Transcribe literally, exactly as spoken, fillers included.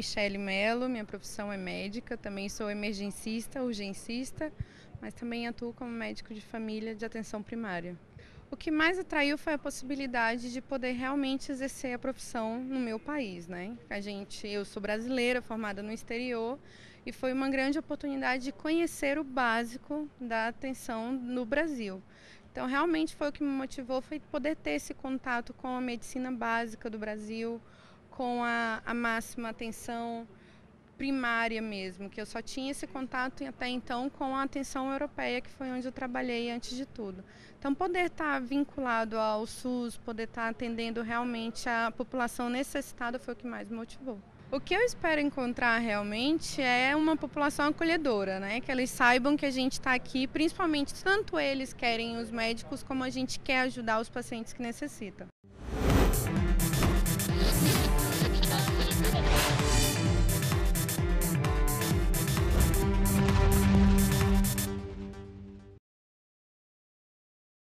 Michele Melo, minha profissão é médica, também sou emergencista, urgencista, mas também atuo como médico de família de atenção primária. O que mais atraiu foi a possibilidade de poder realmente exercer a profissão no meu país, né? A gente, eu sou brasileira, formada no exterior, e foi uma grande oportunidade de conhecer o básico da atenção no Brasil. Então, realmente foi o que me motivou, foi poder ter esse contato com a medicina básica do Brasil, com a, a máxima atenção primária mesmo, que eu só tinha esse contato até então com a atenção europeia, que foi onde eu trabalhei antes de tudo. Então, poder estar vinculado ao SUS, poder estar atendendo realmente a população necessitada foi o que mais me motivou. O que eu espero encontrar realmente é uma população acolhedora, né? Que eles saibam que a gente está aqui, principalmente tanto eles querem os médicos, como a gente quer ajudar os pacientes que necessitam.